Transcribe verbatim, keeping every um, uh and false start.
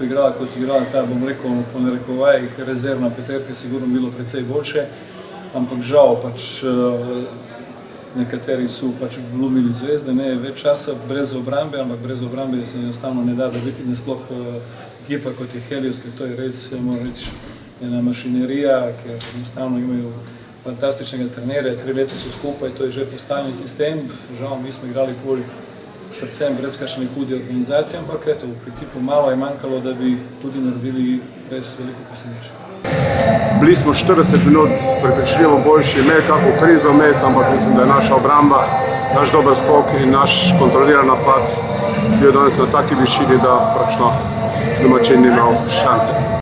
lepo igrala kot igrala, ta, bom rekel, po narekovajih rezervna peterka sigurno bilo precej boljše, ampak žal pač nekateri so pač glumili zvezde, ne več časa brez obrambe, ampak brez obrambe se enostavno ne da dobiti nasploh ekipa kot je Helios, ker to je res, moram reči, ena mašinerija, ker enostavno imajo fantastičnega trenerja, tri leta so skupaj, to je že postalni sistem, žal mi smo igrali bolj srcem, brez kakšne hude organizacije, ampak eto, v principu malo je manjkalo, da bi tudi naredili res veliko presenečenje. Bili smo štirideset minut prepričljivo boljši, imeli kako krizo vmes, ampak mislim, da je naša obramba, naš dober skok in naš kontroliran napad bil danes na taki višini, da praktično domačin ni imel šanse.